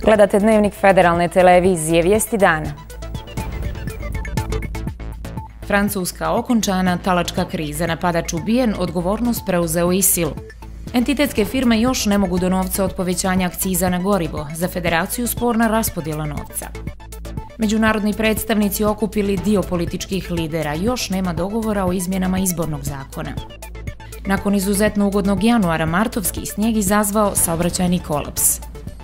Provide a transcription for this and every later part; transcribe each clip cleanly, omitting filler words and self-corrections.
Gledate Dnevnik federalne televizije, vijesti dana. Francuska okončana, talačka kriza, napadač ubijen, odgovornost preuzeo ISIL. Entitetske firme još ne mogu do novca od povećanja akciza na gorivo, za federaciju sporna raspodjela novca. Međunarodni predstavnici okupili dio političkih lidera, još nema dogovora o izmjenama izbornog zakona. Nakon izuzetno ugodnog januara, martovski snijeg izazvao saobraćajni kolaps.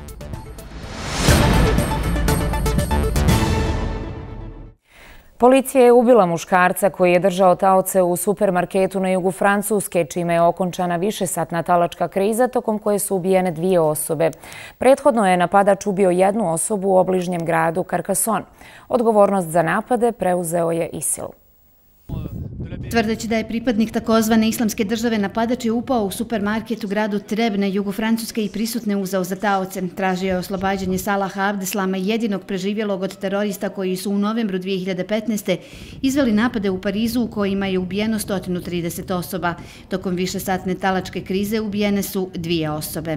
Policija je ubila muškarca koji je držao taoce u supermarketu na jugu Francuske, čime je okončana višesatna talačka kriza tokom koje su ubijene 2 osobe. Prethodno je napadač ubio 1 osobu u obližnjem gradu Carcassonne. Odgovornost za napade preuzeo je ISIL. Tvrdeći da je pripadnik takozvane islamske države, napadač je upao u supermarket u gradu Treb na jugu Francuske i prisutne uzeo za taoce. Tražio je oslobađanje Salaha Abdeslama, jedinog preživjelog od terorista koji su u novembru 2015. izveli napade u Parizu u kojima je ubijeno 130 osoba. Tokom višesatne talačke krize ubijene su 2 osobe.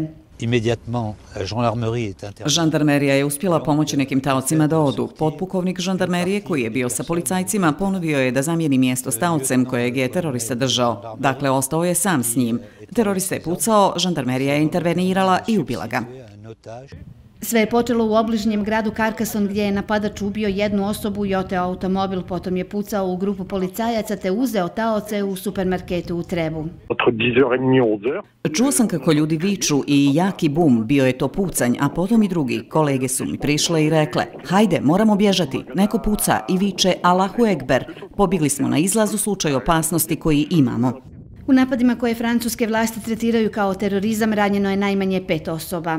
Žandarmerija je uspjela pomoći nekim taocima da odu. Potpukovnik žandarmerije koji je bio sa policajcima ponudio je da zamijeni mjesto s taocem kojeg je terorista držao. Dakle, ostao je sam s njim. Terorista je pucao, žandarmerija je intervenirala i ubila ga. Sve je počelo u obližnjem gradu Carcassonne gdje je napadač ubio 1 osobu i oteo automobil, potom je pucao u grupu policajaca te uzeo taoce u supermarketu u Trebu. Čuo sam kako ljudi viču i jaki bum, bio je to pucanj, a potom i drugi. Kolege su mi prišle i rekle, hajde, moramo bježati. Neko puca i viče Allahu Ekber. Pobjegli smo na izlaz u slučaju opasnosti koji imamo. U napadima koje francuske vlasti tretiraju kao terorizam ranjeno je najmanje 5 osoba.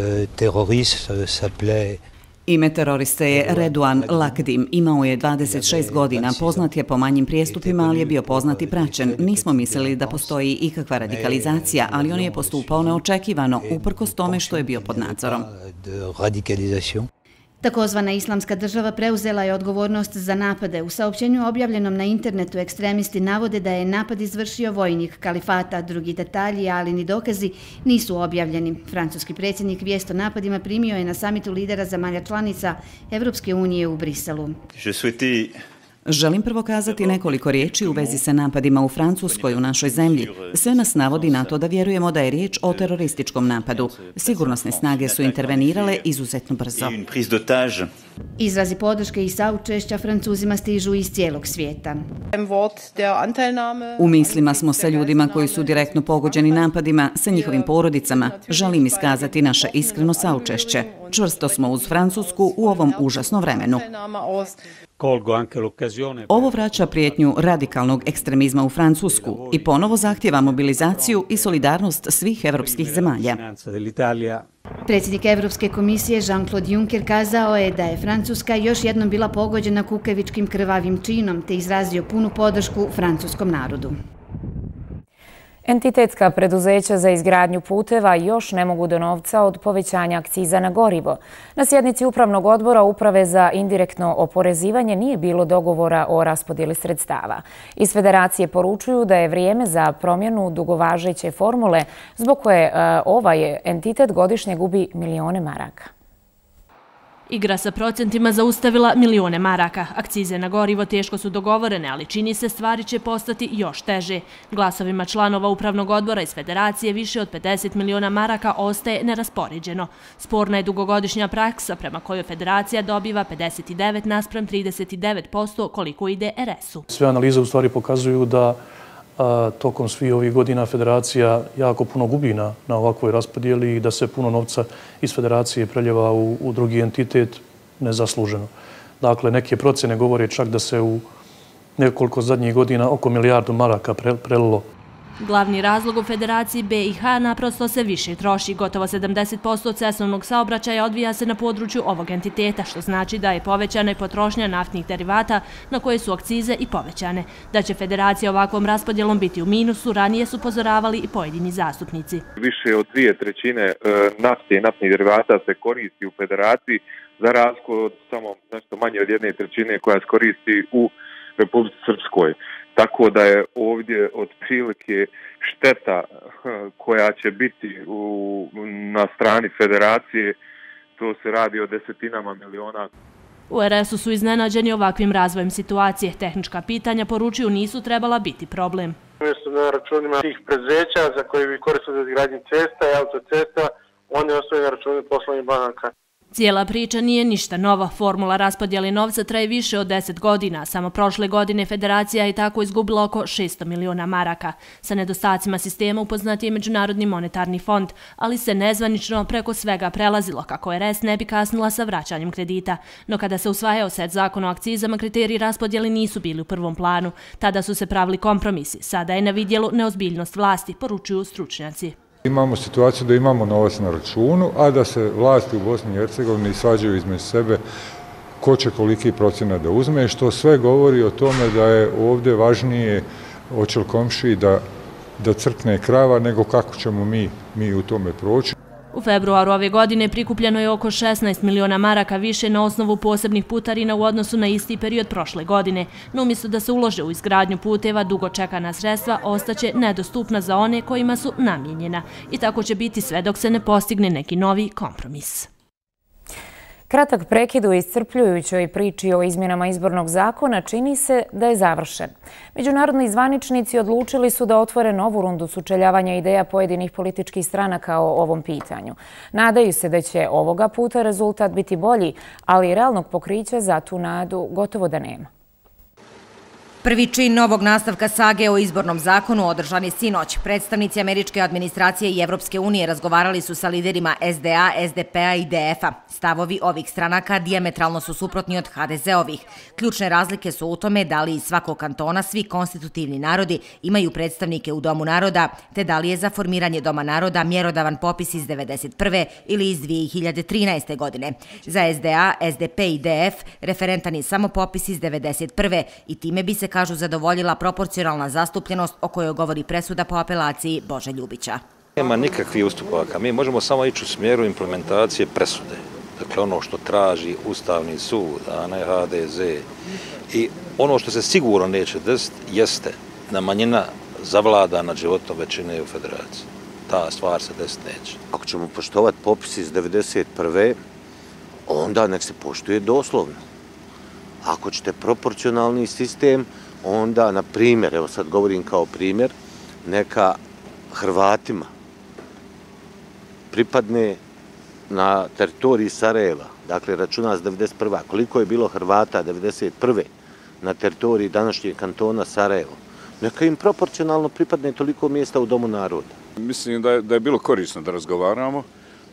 Ime teroriste je Redouan Lakdim. Imao je 26 godina, poznat je po manjim prijestupima, ali je bio poznat i praćen. Nismo mislili da postoji ikakva radikalizacija, ali on je postupao neočekivano, uprkos tome što je bio pod nadzorom. Takozvana islamska država preuzela je odgovornost za napade. U saopćenju objavljenom na internetu ekstremisti navode da je napad izvršio vojnik kalifata. Drugi detalji, ali ni dokazi, nisu objavljeni. Francuski predsjednik vijest o napadima primio je na samitu lidera zemalja članica Evropske unije u Briselu. Želim prvo kazati nekoliko riječi u vezi sa napadima u Francuskoj, u našoj zemlji. Sve nas navodi na to da vjerujemo da je riječ o terorističkom napadu. Sigurnosne snage su intervenirale izuzetno brzo. Izrazi podrške i saučešća Francuzima stižu iz cijelog svijeta. U mislima smo sa ljudima koji su direktno pogođeni napadima, sa njihovim porodicama. Želim iskazati naše iskreno saučešće. Čvrsto smo uz Francusku u ovom užasnom vremenu. Ovo vraća prijetnju radikalnog ekstremizma u Francusku i ponovo zahtjeva mobilizaciju i solidarnost svih evropskih zemalja. Predsjednik Evropske komisije Jean-Claude Juncker kazao je da je Francuska još jednom bila pogođena kukavičkim krvavim činom te izrazio punu podršku francuskom narodu. Entitetska preduzeća za izgradnju puteva još ne mogu do novca od povećanja akciza na gorivo. Na sjednici Upravnog odbora Uprave za indirektno oporezivanje nije bilo dogovora o raspodjeli sredstava. Iz federacije poručuju da je vrijeme za promjenu dugovažeće formule zbog koje ovaj entitet godišnje gubi milijone maraka. Igra sa procentima zaustavila milijone maraka. Akcize na gorivo teško su dogovorene, ali čini se stvari će postati još teže. Glasovima članova Upravnog odbora iz federacije više od 50 milijona maraka ostaje neraspoređeno. Sporna je dugogodišnja praksa prema kojoj federacija dobiva 59:39% koliko ide RS-u. Sve analize u stvari pokazuju da tokom svih ovih godina federacija jako puno gubi na ovakvoj raspodjeli i da se puno novca iz federacije preljeva u drugi entitet nezasluženo. Dakle, neke procjene govore čak da se u nekoliko zadnjih godina oko milijardu maraka prelilo. Glavni razlog u Federaciji BiH naprosto se više troši. Gotovo 70% cestovnog saobraćaja odvija se na području ovog entiteta, što znači da je povećana i potrošnja naftnih derivata na koje su akcize i povećane. Da će Federacija ovakvom raspodjelom biti u minusu, ranije su upozoravali i pojedini zastupnici. Više od 2/3 nafte i naftnih derivata se koristi u Federaciji, za razliku od samo nešto manje od 1/3 koja se koristi u Republici Srpskoj. Tako da je ovdje otprilike šteta koja će biti na strani federacije to se radi o desetinama miliona. U RS-u su iznenađeni ovakvim razvojem situacije. Tehnička pitanja, poručuju, nisu trebala biti problem. Umjesto na računima tih preduzeća za koje bi koristili za izgradnju cesta i autocesta, oni ostaju na računu poslovnih banaka. Cijela priča nije ništa nova. Formula raspodjele novca traje više od 10 godina. Samo prošle godine federacija je tako izgubila oko 600 miliona maraka. Sa nedostacima sistema upoznat je Međunarodni monetarni fond, ali se nezvanično preko svega prelazilo kako RS ne bi kasnila sa vraćanjem kredita. No kada se usvajao set zakona o akcizama, kriteriji raspodjele nisu bili u prvom planu. Tada su se pravili kompromisi. Sada je na vidjelu neozbiljnost vlasti, poručuju stručnjaci. Imamo situaciju da imamo novac na računu, a da se vlasti u Bosni i Hercegovini svađaju između sebe ko će koliki procenat da uzme, što sve govori o tome da je ovdje važnije očel komšiji da crkne krava nego kako ćemo mi u tome proći. U februaru ove godine prikupljeno je oko 16 miliona maraka više na osnovu posebnih putarina u odnosu na isti period prošle godine. No umjesto da se ulože u izgradnju puteva, dugo čekana sredstva ostaće nedostupna za one kojima su namijenjena. I tako će biti sve dok se ne postigne neki novi kompromis. Kratak prekid u iscrpljujućoj priči o izmjenama izbornog zakona čini se da je završen. Međunarodni zvaničnici odlučili su da otvore novu rundu sučeljavanja ideja pojedinih političkih stranaka o ovom pitanju. Nadaju se da će ovoga puta rezultat biti bolji, ali realnog pokrića za tu nadu gotovo da nema. Prvi čin novog nastavka sage o izbornom zakonu održan je sinoć. Predstavnici američke administracije i Evropske unije razgovarali su sa liderima SDA, SDP-a i DF-a. Stavovi ovih stranaka dijametralno su suprotni od HDZ-ovih. Ključne razlike su u tome da li iz svakog kantona svi konstitutivni narodi imaju predstavnike u Domu naroda, te da li je za formiranje Doma naroda mjerodavan popis iz 1991. ili iz 2013. godine. Za SDA, SDP i DF referentan je samo popis iz 1991. i time bi se, kažu, zadovoljila proporcionalna zastupljenost o kojoj govori presuda po apelaciji Bože Ljubića. Nema nikakvih ustupaka. Mi možemo samo ići u smjeru implementacije presude. Dakle, ono što traži Ustavni sud, a ne HDZ. I ono što se sigurno neće desiti jeste da manjina zavlada nad životom većine u federaciji. Ta stvar se desiti neće. Ako ćemo poštovati popis iz 1991. onda nek se poštuje doslovno. Ako ćete proporcionalni sistem, onda, na primjer, evo sad govorim kao primjer, neka Hrvatima pripadne na teritoriji Sarajeva, dakle računa s 1991. Koliko je bilo Hrvata 1991. na teritoriji današnjeg kantona Sarajevo, neka im proporcionalno pripadne toliko mjesta u Domu naroda. Mislim da je bilo korisno da razgovaramo.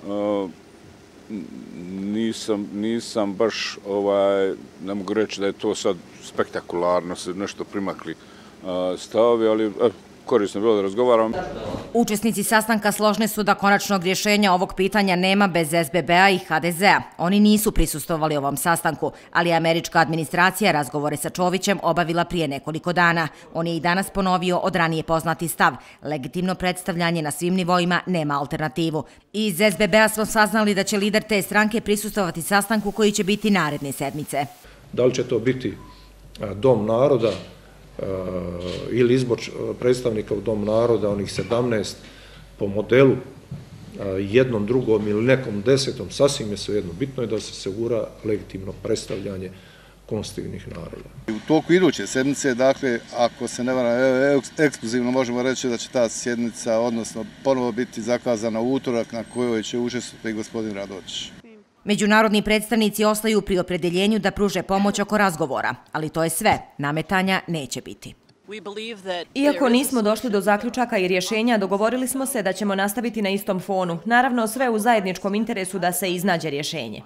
Nisam baš, ne mogu reći da je to sad spektakularno, se nešto primakli stavovi, ali korisno je bilo da razgovaramo. Učesnici sastanka složni su da konačnog rješenja ovog pitanja nema bez SBB-a i HDZ-a. Oni nisu prisustvovali ovom sastanku, ali američka administracija razgovore sa Čovićem obavila prije nekoliko dana. On je i danas ponovio od ranije poznati stav. Legitimno predstavljanje na svim nivoima nema alternativu. Iz SBB-a smo saznali da će lider te stranke prisustvovati sastanku koji će biti naredne sedmice. Da li će to biti Dom naroda ili izbor predstavnika u Dom naroda, onih 17 po modelu jednom, drugom ili nekom desetom, sasvim je svejedno. Bitno je da se osigura legitimno predstavljanje konstitutivnih naroda. U toku iduće sedmice, dakle, ako se ne varam, ekskluzivno možemo reći da će ta sjednica, odnosno ponovo biti zakazana u utorak na kojoj će učestvovati i gospodin Radović. Međunarodni predstavnici ostaju pri opredjeljenju da pruže pomoć oko razgovora, ali to je sve. Nametanja neće biti. Iako nismo došli do zaključaka i rješenja, dogovorili smo se da ćemo nastaviti na istom fonu. Naravno, sve u zajedničkom interesu da se iznađe rješenje.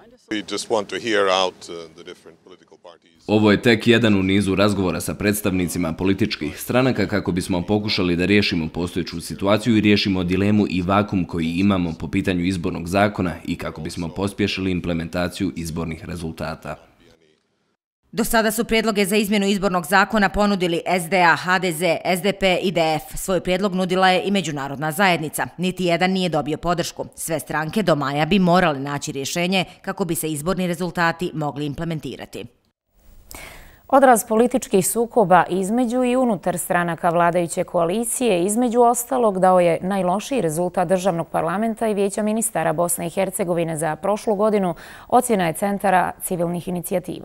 Ovo je tek jedan u nizu razgovora sa predstavnicima političkih stranaka kako bismo pokušali da riješimo postojeću situaciju i riješimo dilemu i vakum koji imamo po pitanju izbornog zakona i kako bismo pospješili implementaciju izbornih rezultata. Do sada su prijedloge za izmjenu izbornog zakona ponudili SDA, HDZ, SDP i DF. Svoj prijedlog nudila je i međunarodna zajednica. Niti jedan nije dobio podršku. Sve stranke do maja bi morale naći rješenje kako bi se izborni rezultati mogli implementirati. Odraz političkih sukoba između i unutar stranaka vladajuće koalicije, između ostalog, dao je najlošiji rezultat državnog parlamenta i vijeća ministara Bosne i Hercegovine za prošlu godinu, ocjena je Centara civilnih inicijativa.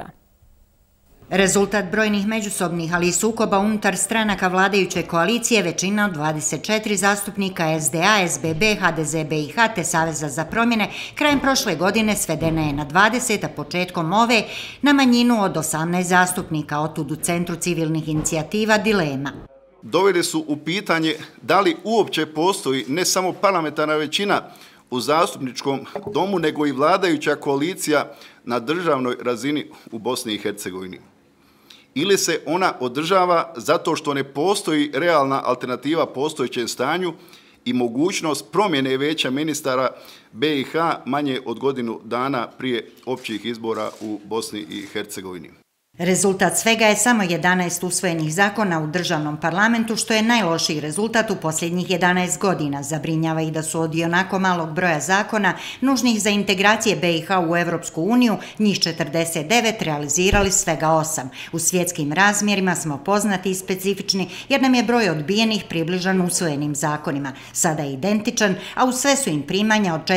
Rezultat brojnih međusobnih, ali i sukoba unutar stranaka vladajuće koalicije, većina od 24 zastupnika SDA, SBB, HDZ BiH te Saveza za promjene krajem prošle godine svedena je na 20, a početkom ove na manjinu od 18 zastupnika. Otud u Centru civilnih inicijativa dilema. Doveli su u pitanje da li uopće postoji ne samo parlamentarna većina u zastupničkom domu, nego i vladajuća koalicija na državnoj razini u Bosni i Hercegovini. Ili se ona održava zato što ne postoji realna alternativa postojećem stanju i mogućnost promjene vijeća ministara BiH manje od godinu dana prije općih izbora u Bosni i Hercegovini. Rezultat svega je samo 11 usvojenih zakona u državnom parlamentu, što je najlošiji rezultat u posljednjih 11 godina. Zabrinjava i da su od ionako malog broja zakona nužnih za integracije BiH u Evropsku uniju, njih 49, realizirali svega 8. U svjetskim razmjerima smo poznati i specifični jer nam je broj odbijenih približan usvojenim zakonima. Sada je identičan, a u sve su im primanja od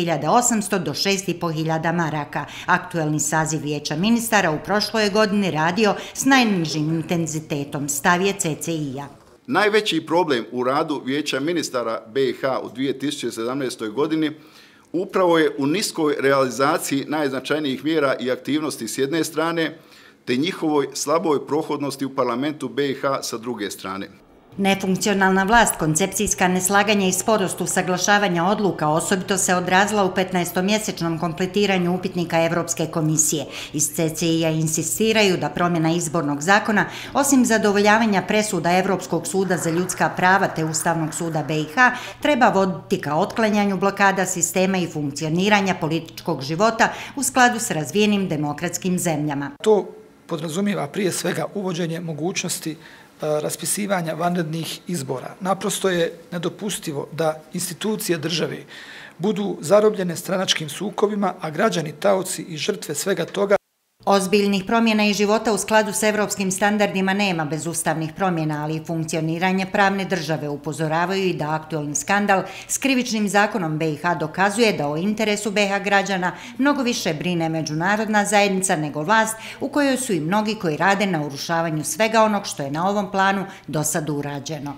4.800 do 6.500 maraka. Aktuelni saziv vijeća ministara u prošloj godini radio s najnižim intenzitetom, stav je CCI-a. Najveći problem u radu vijeća ministara BiH u 2017. godini upravo je u niskoj realizaciji najznačajnijih mjera i aktivnosti s jedne strane, te njihovoj slaboj prohodnosti u parlamentu BiH sa druge strane. Nefunkcionalna vlast, koncepcijska neslaganja i sporost usaglašavanja odluka osobito se odrazila u 15-mjesečnom kompletiranju upitnika Evropske komisije. Iz CCI-a insistiraju da promjena izbornog zakona, osim zadovoljavanja presuda Evropskog suda za ljudska prava te Ustavnog suda BiH, treba voditi ka otklanjanju blokada sistema i funkcioniranja političkog života u skladu s razvijenim demokratskim zemljama. To podrazumijeva prije svega uvođenje mogućnosti raspisivanja vanrednih izbora. Naprosto je nedopustivo da institucije države budu zarobljene stranačkim sukobima, a građani, taoci i žrtve svega toga. Ozbiljnih promjena i života u skladu s evropskim standardima nema bez ustavnih promjena, ali i funkcioniranje pravne države. Upozoravaju i da aktualni skandal s krivičnim zakonom BiH dokazuje da o interesu BiH građana mnogo više brine međunarodna zajednica nego vlast, u kojoj su i mnogi koji rade na urušavanju svega onog što je na ovom planu do sad urađeno.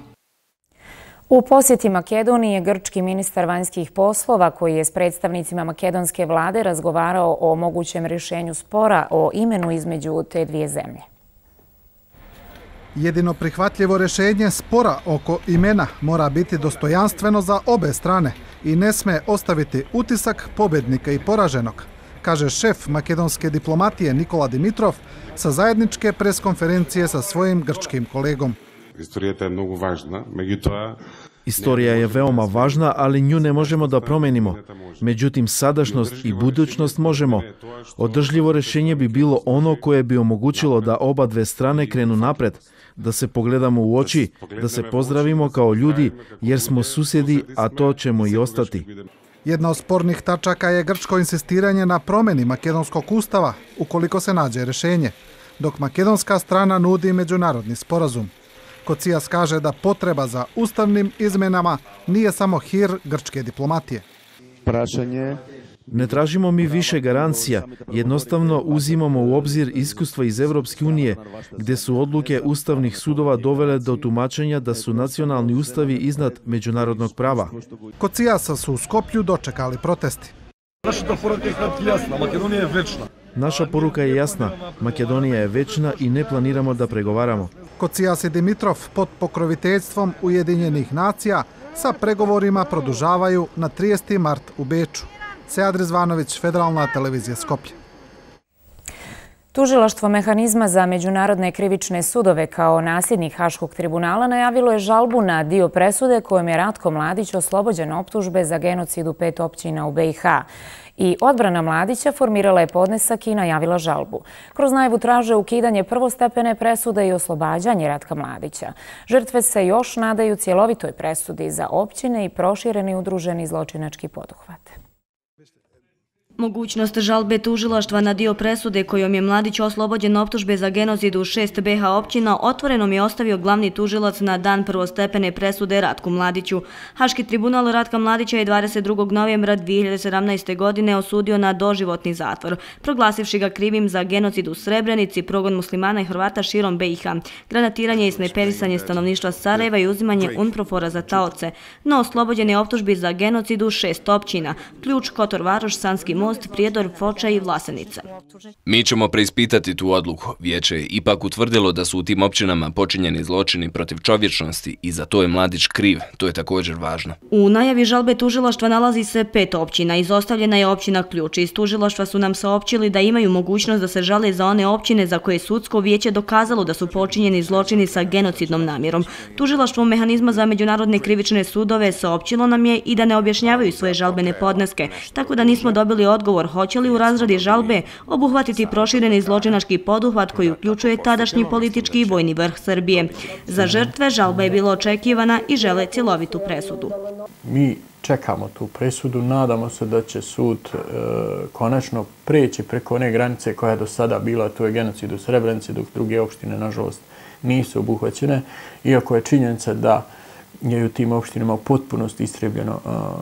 U posjeti Makedoniji je grčki ministar vanjskih poslova koji je s predstavnicima makedonske vlade razgovarao o mogućem rješenju spora o imenu između te dvije zemlje. Jedino prihvatljivo rješenje spora oko imena mora biti dostojanstveno za obe strane i ne sme ostaviti utisak pobjednika i poraženog, kaže šef makedonske diplomatije Nikola Dimitrov sa zajedničke preskonferencije sa svojim grčkim kolegom. Istorija je veoma važna, ali nju ne možemo da promenimo. Međutim, sadašnjost i budućnost možemo. Održljivo rješenje bi bilo ono koje bi omogućilo da oba dve strane krenu napred, da se pogledamo u oči, da se pozdravimo kao ljudi, jer smo susjedi, a to ćemo i ostati. Jedna od spornih tačaka je grčko insistiranje na promjeni makedonskog ustava, ukoliko se nađe rješenje, dok makedonska strana nudi međunarodni sporazum. Kocijas kaže da potreba za ustavnim izmenama nije samo hir grčke diplomatije. Ne tražimo mi više garancija, jednostavno uzimamo u obzir iskustva iz Evropske unije, gdje su odluke ustavnih sudova dovele do tumačenja da su nacionalni ustavi iznad međunarodnog prava. Kod Cijasa su u Skoplju dočekali protesti. Naša poruka je jasna, Makedonija je večna i ne planiramo da pregovaramo. Kocijas i Dimitrov pod pokroviteljstvom Ujedinjenih nacija sa pregovorima produžavaju na 30. mart u Beču. Sead Rizvanović, Federalna televizija Skoplje. Tužilaštvo mehanizma za međunarodne krivične sudove kao nasljednik Haškog tribunala najavilo je žalbu na dio presude kojom je Ratko Mladić oslobođen optužbe za genocid u 5 općina u BiH. I odbrana Mladića formirala je podnesak i najavila žalbu. Kroz najavu traže ukidanje prvostepene presude i oslobađanje Ratka Mladića. Žrtve se još nadaju cjelovitoj presudi za općine i prošireni udruženi zločinački poduhvat. Mogućnost žalbe tužilaštva na dio presude kojom je Mladić oslobođen optužbe za genocid u 6 BiH općina otvorenom je ostavio glavni tužilac na dan prvostepene presude Ratku Mladiću. Haški tribunal Ratka Mladića je 22. novembra 2017. godine osudio na doživotni zatvor, proglasivši ga krivim za genocid u Srebrenici, progon muslimana i Hrvata širom BiH, granatiranje i snajperisanje stanovništva Sarajeva i uzimanje UNPROFOR-a za taoce, no oslobođen je optužbi za genocid u 6 općina: Ključ, Kotor Varoš, Sanski Most, Prijedor, Foča i Vlasenica. Mi ćemo preispitati tu odluku. Vijeće je ipak utvrdilo da su u tim općinama počinjeni zločini protiv čovječnosti i za to je Mladić kriv. To je također važno. U najavi žalbe tužilaštva nalazi se 5 općina. Izostavljena je općina Ključ. Iz tužilaštva su nam saopćili da imaju mogućnost da se žale za one općine za koje sudsko vijeće dokazalo da su počinjeni zločini sa genocidnom namjerom. Tužilaštvo mehanizma za međunarodne krivične sudove saopćilo nam je i da ne objašnjavaju svoje žalbene podneske, tako da nismo dobili odgovor hoće li u razradi žalbe obuhvatiti prošireni zločinački poduhvat koji uključuje tadašnji politički i vojni vrh Srbije. Za žrtve žalba je bila očekivana i žele cjelovitu presudu. Mi čekamo tu presudu, nadamo se da će sud konačno preći preko one granice koja je do sada bila, to je genocid u Srebrenici, dok druge opštine, nažalost, nisu obuhvaćene, iako je činjenica da je u tim opštinama u potpunosti istrebljeno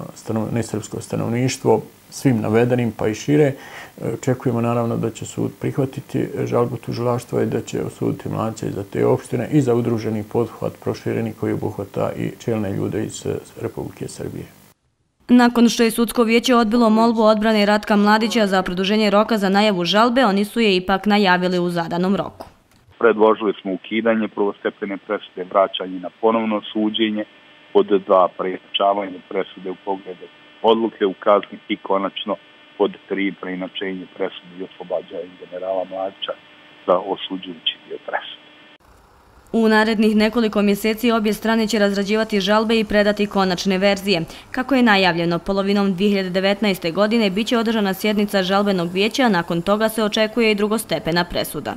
nesrpsko stanovništvo, svim navedenim pa i šire. Očekujemo naravno da će sud prihvatiti žalbu tužilaštva i da će osuditi Mladića i za te opštine i za udruženi pothvat prošireni koji obuhvata i čelne ljude iz Republike Srbije. Nakon što je sudsko vijeće odbilo molbu odbrane Ratka Mladića za produženje roka za najavu žalbe, oni su je ipak najavili u zadanom roku. Predložili smo ukidanje prvostepene presude, vraćanje na ponovno suđenje, pod 2 preinačavanje presude u pogledu odluke u kazni i konačno pod 3 preinačenje presude i oslobađanje generala Mladića za osuđujući dio presude. U narednih nekoliko mjeseci obje strane će razrađivati žalbe i predati konačne verzije. Kako je najavljeno, polovinom 2019. godine biće održana sjednica žalbenog vijeća, a nakon toga se očekuje i drugostepena presuda.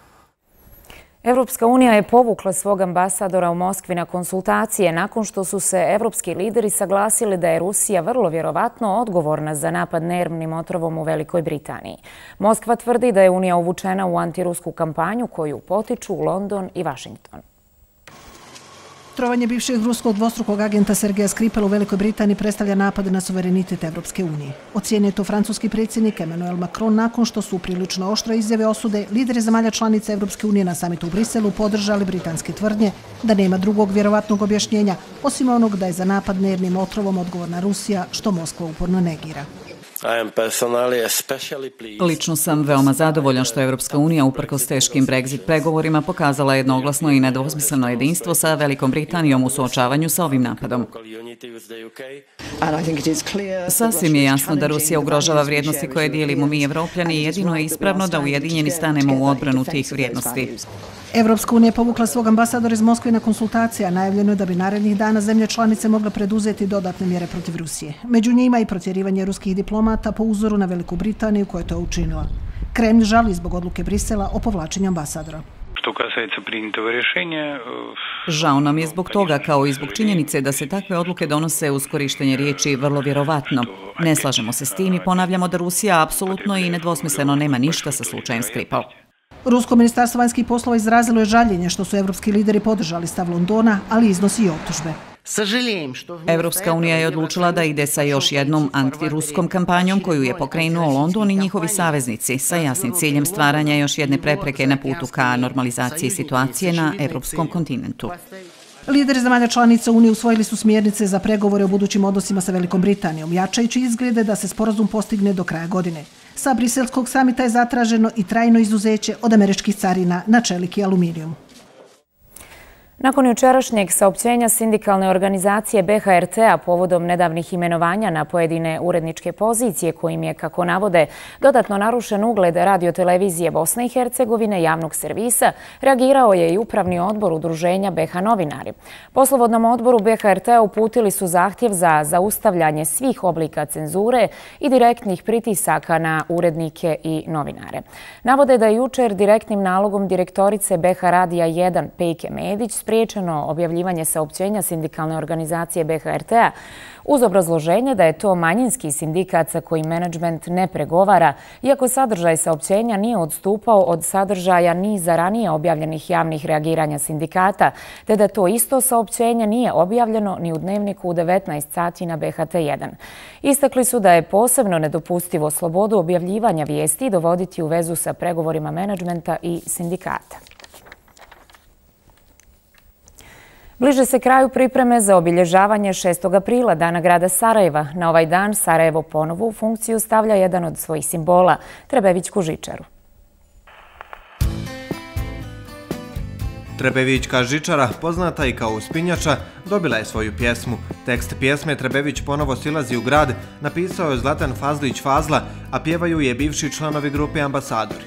Evropska unija je povukla svog ambasadora u Moskvi na konsultacije nakon što su se evropski lideri saglasili da je Rusija vrlo vjerovatno odgovorna za napad nervnim otrovom u Velikoj Britaniji. Moskva tvrdi da je Unija uvučena u antirusku kampanju koju potiču London i Washington. Trovanje bivšeg ruskog dvostrukog agenta Sergeja Skripala u Velikoj Britaniji predstavlja napad na suverenitet Evropske unije. Ocijenio je to francuski predsjednik Emmanuel Macron nakon što su prilično oštre izjave osude lideri zemalja članica Evropske unije na samitu u Briselu podržali britanske tvrdnje da nema drugog vjerovatnog objašnjenja, osim onog da je za napad nervnim otrovom odgovorna Rusija, što Moskva uporno negira. Lično sam veoma zadovoljan što je Evropska unija uprkos teškim Brexit pregovorima pokazala jednoglasno i nedvosmisleno jedinstvo sa Velikom Britanijom u suočavanju sa ovim napadom. Sasvim je jasno da Rusija ugrožava vrijednosti koje dijelimo mi Evropljani i jedino je ispravno da ujedinjeni stanemo u odbranu tih vrijednosti. Evropska unija je povukla svog ambasadora iz Moskve na konsultacije, a najavljeno je da bi narednih dana zemlje članice mogle preduzeti dodatne mjere protiv Rusije. Među njima i protjerivanje ruskih diplomata po uzoru na Veliku Britaniju koja je to učinila. Kremlj žali zbog odluke Brisela o povlačenju ambasadora. Žao nam je zbog toga, kao i zbog činjenice da se takve odluke donose uz korištenje riječi vrlo vjerovatno. Ne slažemo se s tim i ponavljamo da Rusija apsolutno i nedvosmisleno nema ništa sa slučajem Skripal. Rusko ministarstvo vanjskih poslova izrazilo je žaljenje što su evropski lideri podržali stav Londona, ali iznosi i optužbe. Evropska unija je odlučila da ide sa još jednom antiruskom kampanjom koju je pokrenuo London i njihovi saveznici sa jasnim ciljem stvaranja još jedne prepreke na putu ka normalizaciji situacije na evropskom kontinentu. Lideri zemalja članica Unije usvojili su smjernice za pregovore o budućim odnosima sa Velikom Britanijom, jačajući izglede da se sporazum postigne do kraja godine. Sa briselskog samita je zatraženo i trajno izuzeće od američkih carina na čelik i aluminijum. Nakon jučerašnjeg saopćenja sindikalne organizacije BHRT-a povodom nedavnih imenovanja na pojedine uredničke pozicije kojim je, kako navode, dodatno narušen ugled radiotelevizije Bosne i Hercegovine javnog servisa, reagirao je i upravni odbor udruženja BH Novinari. Poslovodnom odboru BHRT-a uputili su zahtjev za zaustavljanje svih oblika cenzure i direktnih pritisaka na urednike i novinare. Navode da je jučer direktnim nalogom direktorice BH Radija 1 Pejke Medić spriječeno objavljivanje saopćenja sindikalne organizacije BHRT-a uz obrazloženje da je to manjinski sindikat sa kojim menadžment ne pregovara, iako sadržaj saopćenja nije odstupao od sadržaja ni za ranije objavljenih javnih reagiranja sindikata, te da to isto saopćenje nije objavljeno ni u dnevniku u 19 sati na BHT1. Istakli su da je posebno nedopustivo slobodu objavljivanja vijesti dovoditi u vezu sa pregovorima menadžmenta i sindikata. Bliže se kraju pripreme za obilježavanje 6. aprila, Dana grada Sarajeva. Na ovaj dan Sarajevo ponovo u funkciju stavlja jedan od svojih simbola, Trebevićku žičaru. Trebevićka žičara, poznata i kao uspinjača, dobila je svoju pjesmu. Tekst pjesme Trebević ponovo silazi u grad napisao je Zlatan Fazlić Fazla, a pjevaju je bivši članovi grupe Ambasadori.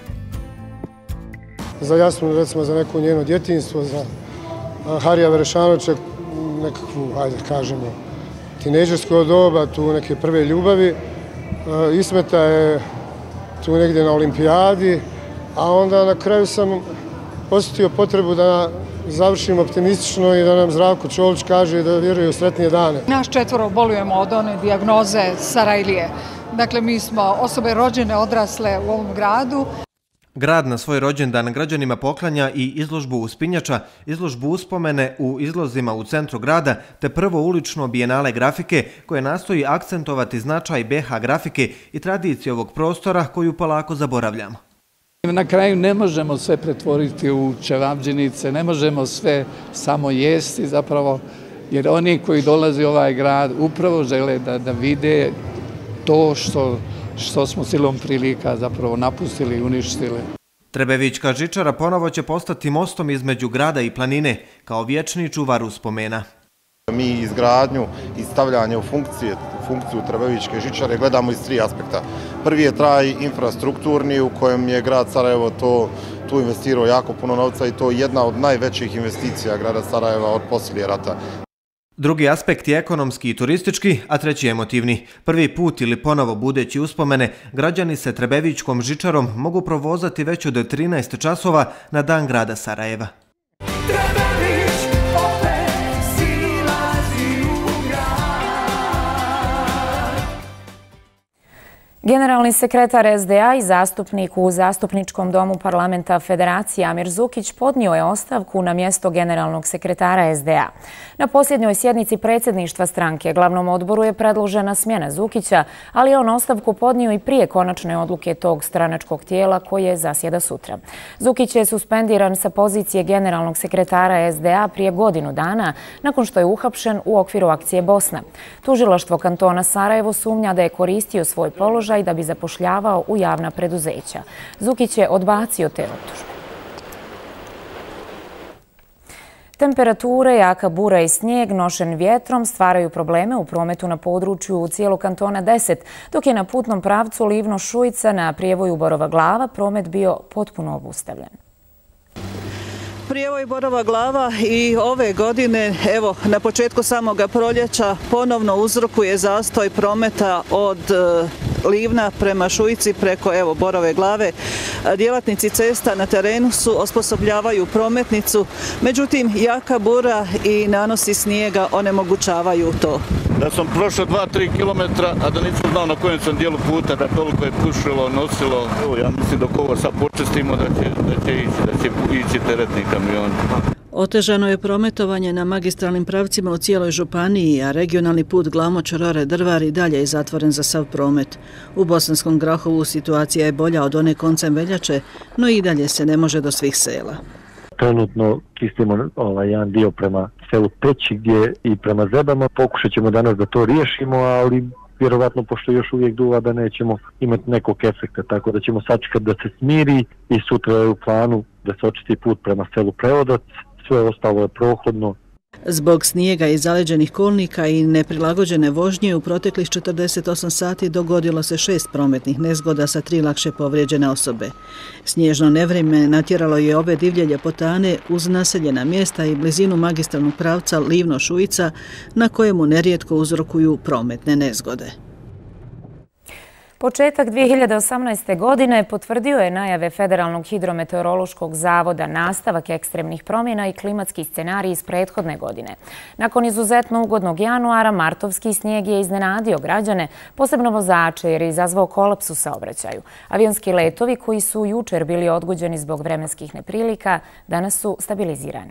Za Jasnu, recimo za neko njeno djetinjstvo, za Harija Verešanovića, nekakvu, ajde kažemo, tinejdžersko doba, tu neke prve ljubavi. Ismeta je tu negdje na olimpijadi, a onda na kraju sam osjetio potrebu da završim optimistično i da nam Zdravko Čolić kaže da vjeruje u sretnije dane. Naš četvoro bolujemo od one dijagnoze Sarajlije. Dakle, mi smo osobe rođene, odrasle u ovom gradu. Grad na svoj rođendan građanima poklanja i izložbu uspinjača, izložbu uspomene u izlozima u centru grada, te prvo ulično bijenale grafike koje nastoji akcentovati značaj BH grafike i tradiciju ovog prostora koju polako zaboravljamo. Na kraju ne možemo sve pretvoriti u čevabdžinice, ne možemo sve samo jesti zapravo, jer oni koji dolaze u ovaj grad upravo žele da vide to što smo silom prilika zapravo napustili i uništili. Trebevićka žičara ponovo će postati mostom između grada i planine, kao vječni čuvar uspomena. Mi izgradnju i stavljanje u funkciju Trebevićke žičare gledamo iz 3 aspekta. Prvi je taj infrastrukturni u kojem je grad Sarajevo tu investirao jako puno novca i to je jedna od najvećih investicija grada Sarajeva od poslije rata. Drugi aspekt je ekonomski i turistički, a treći emotivni. Prvi put ili ponovo budeći uspomene, građani se Trebevićkom žičarom mogu provozati već od 13 časova na dan grada Sarajeva. Generalni sekretar SDA i zastupnik u Zastupničkom domu parlamenta Federacije Amir Zukić podnio je ostavku na mjesto generalnog sekretara SDA. Na posljednjoj sjednici predsjedništva stranke glavnom odboru je predložena smjena Zukića, ali je on ostavku podnio i prije konačne odluke tog stranačkog tijela koje zasjeda sutra. Zukić je suspendiran sa pozicije generalnog sekretara SDA prije godinu dana nakon što je uhapšen u okviru akcije Bosna. Tužilaštvo kantona Sarajevo sumnja da je koristio svoj položaj da bi zapošljavao u javna preduzeća. Zukić je odbacio te optužbe. Temperature, jaka bura i snijeg nošen vjetrom stvaraju probleme u prometu na području cijelog kantona 10, dok je na putnom pravcu Livno-Šujica na prijevoju Borova Glava promet bio potpuno obustavljen. Prijevoj Borova Glava i ove godine, evo, na početku samoga proljeća ponovno uzrokuje zastoj prometa od Livna prema Šujici preko, evo, Borove Glave. Djelatnici cesta na terenu su osposobljavaju prometnicu, međutim, jaka bura i nanosi snijega onemogućavaju to. Da sam prošao 2-3 km, a da nisam znao na kojem sam dijelu puta, da toliko je pušilo, nosilo. Evo, ja mislim dok ovo sad počestimo da će ići teretni kamion. Otežano je prometovanje na magistralnim pravcima u cijeloj županiji, a regionalni put Glamo-Čorore-Drvar i dalje je zatvoren za sav promet. U Bosanskom Grahovu situacija je bolja od one koncem veljače, no i dalje se ne može do svih sela. Trenutno čistimo jedan dio prema selu Peći gdje i prema Zebama. Pokušat ćemo danas da to riješimo, ali vjerovatno pošto još uvijek duva da nećemo imati nekog efekta, tako da ćemo sačekati da se smiri i sutra je u planu da se očisti put prema selu Prevodac. Sve ostalo je prohodno. Zbog snijega i zaleđenih kolnika i neprilagođene vožnje u proteklih 48 sati dogodilo se 6 prometnih nezgoda sa 3 lakše povrijeđene osobe. Snježno nevrijeme natjeralo je obe divlje ljepotane uz naseljena mjesta i blizinu magistralnog pravca Livno-Šujica na kojemu nerijetko uzrokuju prometne nezgode. Početak 2018. godine potvrdio je najave Federalnog hidrometeorološkog zavoda nastavak ekstremnih promjena i klimatski scenarij iz prethodne godine. Nakon izuzetno ugodnog januara, martovski snijeg je iznenadio građane, posebno vozače, jer je izazvao kolaps u saobraćaju. Avionski letovi koji su jučer bili odgođeni zbog vremenskih neprilika, danas su stabilizirani.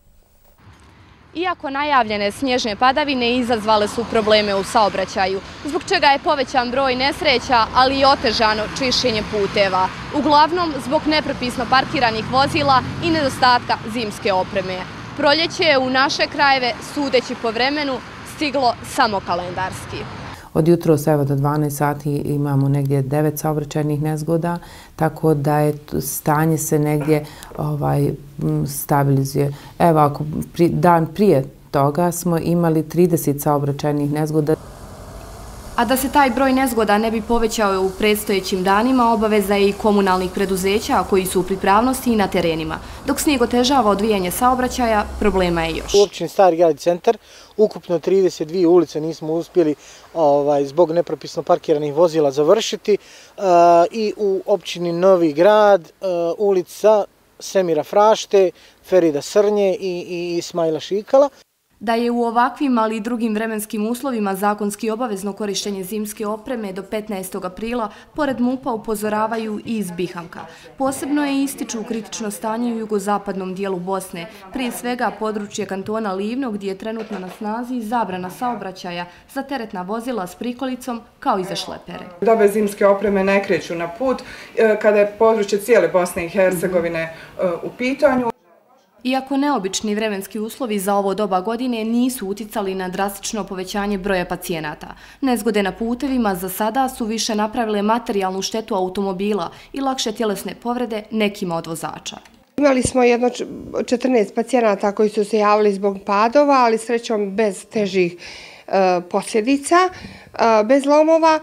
Iako najavljene snježne padavine izazvale su probleme u saobraćaju, zbog čega je povećan broj nesreća, ali i otežano čišćenje puteva. Uglavnom zbog nepropisno parkiranih vozila i nedostatka zimske opreme. Proljeće je u naše krajeve, sudeći po vremenu, stiglo samo kalendarski. Od jutros do 12 sati imamo negdje 9 saobraćajnih nezgoda, tako da je stanje se negdje stabilizuje. Evo, ako dan prije toga smo imali 30 saobraćajnih nezgoda. A da se taj broj nezgoda ne bi povećao u predstojećim danima, obaveza je i komunalnih preduzeća koji su u pripravnosti i na terenima. Dok snijeg otežava odvijanje saobraćaja, problema je još. U općini Stari grad centar ukupno 32 ulice nismo uspjeli zbog nepropisno parkiranih vozila završiti i u općini Novi grad ulica Semira Frašte, Ferida Srnje i Ismaila Šikala. Da je u ovakvim, ali i drugim vremenskim uslovima zakonski obavezno korištenje zimske opreme do 15. aprila, pored MUP-a upozoravaju i iz Bihamka. Posebno je ističu kritično stanje u jugozapadnom dijelu Bosne, prije svega područje kantona Livno, gdje je trenutno na snazi zabrana saobraćaja za teretna vozila s prikolicom kao i za šlepere. Da bez zimske opreme ne kreću na put kada je područje cijele Bosne i Hercegovine u pitanju. Iako neobični vremenski uslovi za ovo doba godine nisu uticali na drastično povećanje broja pacijenata, nezgode na putevima za sada su više napravile materijalnu štetu automobila i lakše tjelesne povrede nekima od vozača. Imali smo 14 pacijenata koji su se javili zbog padova, ali srećom bez težih posljedica, bez lomova.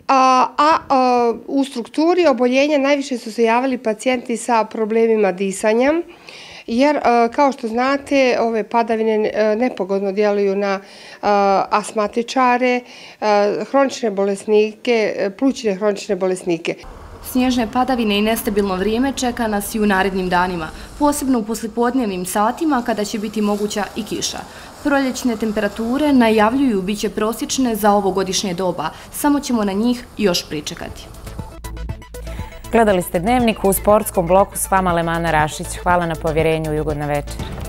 U strukturi oboljenja najviše su se javili pacijenti sa problemima disanja, jer kao što znate ove padavine nepogodno djeluju na astmatičare, hronične bolesnike, plućne hronične bolesnike. Snježne padavine i nestabilno vrijeme čeka nas i u narednim danima, posebno u poslijepodnevnim satima kada će biti moguća i kiša. Proljećne temperature najavljuju biće prosječne za ovogodišnje doba, samo ćemo na njih još pričekati. Gledali ste Dnevnik, u sportskom bloku s vama Lemana Rašić. Hvala na povjerenju i ugodna večer.